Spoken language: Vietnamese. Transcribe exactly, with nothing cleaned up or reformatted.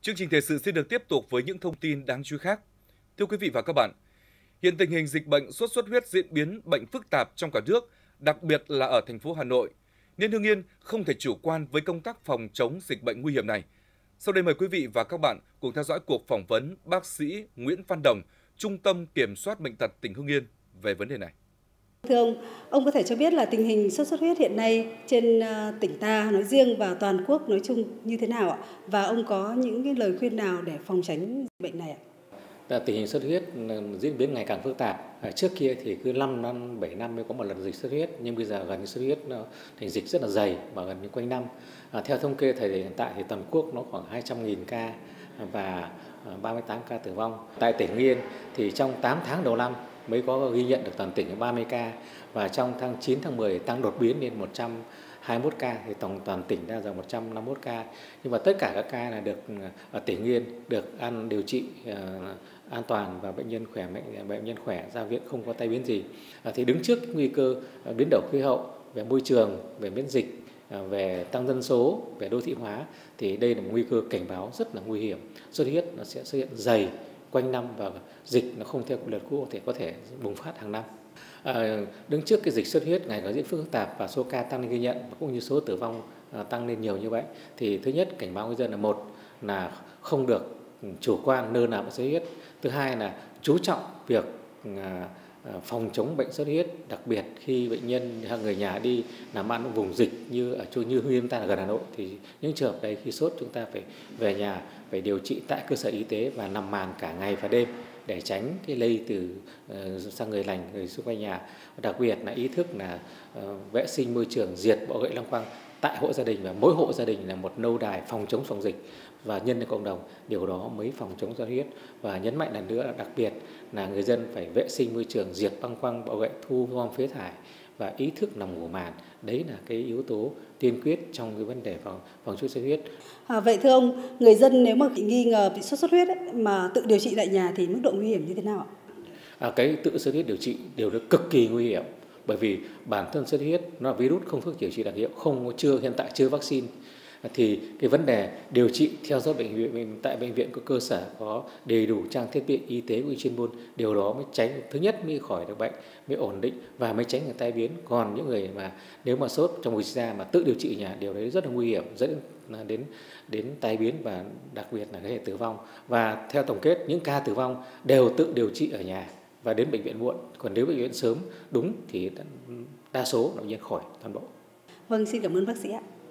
Chương trình thời sự sẽ được tiếp tục với những thông tin đáng chú ý khác. Thưa quý vị và các bạn, hiện tình hình dịch bệnh sốt xuất huyết diễn biến bệnh phức tạp trong cả nước, đặc biệt là ở thành phố Hà Nội, nên Hưng Yên không thể chủ quan với công tác phòng chống dịch bệnh nguy hiểm này. Sau đây mời quý vị và các bạn cùng theo dõi cuộc phỏng vấn bác sĩ Nguyễn Văn Đồng, Trung tâm Kiểm soát Bệnh tật tỉnh Hưng Yên về vấn đề này. Thưa ông, ông có thể cho biết là tình hình sốt xuất huyết hiện nay trên tỉnh ta nói riêng và toàn quốc nói chung như thế nào ạ? Và ông có những cái lời khuyên nào để phòng tránh bệnh này ạ? Tình hình sốt xuất huyết diễn biến ngày càng phức tạp. Trước kia thì cứ năm năm, bảy năm mới có một lần dịch sốt xuất huyết, nhưng bây giờ gần như sốt xuất huyết nó thành dịch rất là dày và gần như quanh năm. À, theo thống kê thời điểm hiện tại thì toàn quốc nó khoảng hai trăm nghìn ca và ba mươi tám ca tử vong. Tại tỉnh Hưng Yên thì trong tám tháng đầu năm mới có ghi nhận được toàn tỉnh ba mươi ca, và trong tháng chín, tháng mười tăng đột biến lên một trăm hai mươi mốt ca, thì tổng toàn tỉnh ra là một trăm năm mươi mốt ca. Nhưng mà tất cả các ca là được ở tỉnh Hưng Yên được ăn điều trị uh, an toàn và bệnh nhân khỏe mạnh, bệnh nhân khỏe ra viện không có tai biến gì. À, thì đứng trước nguy cơ uh, biến đổi khí hậu, về môi trường, về miễn dịch, uh, về tăng dân số, về đô thị hóa, thì đây là một nguy cơ cảnh báo rất là nguy hiểm. Sốt xuất huyết nó sẽ xuất hiện dày quanh năm và dịch nó không theo quy luật cũ, có thể có thể bùng phát hàng năm. À, đứng trước cái dịch sốt xuất huyết ngày càng diễn phức tạp và số ca tăng lên ghi nhận cũng như số tử vong à, tăng lên nhiều như vậy, thì thứ nhất cảnh báo người dân là một là không được chủ quan lơ là bệnh sốt xuất huyết. Thứ hai là chú trọng việc à, phòng chống bệnh sốt xuất huyết, đặc biệt khi bệnh nhân hay người nhà đi làm ăn ở vùng dịch như ở như Hưng Yên ta là gần Hà Nội, thì những trường hợp đấy khi sốt chúng ta phải về nhà, phải điều trị tại cơ sở y tế và nằm màn cả ngày và đêm để tránh cái lây từ uh, sang người lành, người xung quanh nhà. Đặc biệt là ý thức là uh, vệ sinh môi trường, diệt bọ gậy lăng quăng tại hộ gia đình, và mỗi hộ gia đình là một lâu đài phòng chống phòng dịch và nhân lên cộng đồng, điều đó mới phòng chống sốt xuất huyết. Và nhấn mạnh lần nữa là đặc biệt là người dân phải vệ sinh môi trường, diệt băng quăng, bọ gậy, thu gom phế thải và ý thức nằm ngủ màn. Đấy là cái yếu tố tiên quyết trong cái vấn đề phòng phòng chống sốt xuất huyết. À, vậy thưa ông, người dân nếu mà bị nghi ngờ bị sốt xuất huyết ấy, mà tự điều trị tại nhà thì mức độ nguy hiểm như thế nào ạ? À, cái tự sốt xuất huyết điều trị đều được cực kỳ nguy hiểm, bởi vì bản thân sốt xuất huyết nó là virus, không thuốc điều trị đặc hiệu, không chưa hiện tại chưa vaccine. Thì cái vấn đề điều trị theo dõi bệnh viện tại bệnh viện có cơ sở có đầy đủ trang thiết bị y tế của chuyên môn, điều đó mới tránh, thứ nhất mới khỏi được bệnh, mới ổn định và mới tránh được tai biến. Còn những người mà nếu mà sốt trong người ra mà tự điều trị ở nhà, điều đấy rất là nguy hiểm, dẫn đến đến tai biến và đặc biệt là cái hệ tử vong. Và theo tổng kết, những ca tử vong đều tự điều trị ở nhà và đến bệnh viện muộn. Còn nếu bệnh viện sớm đúng thì đa số bệnh nhân khỏi toàn bộ. Vâng, xin cảm ơn bác sĩ ạ.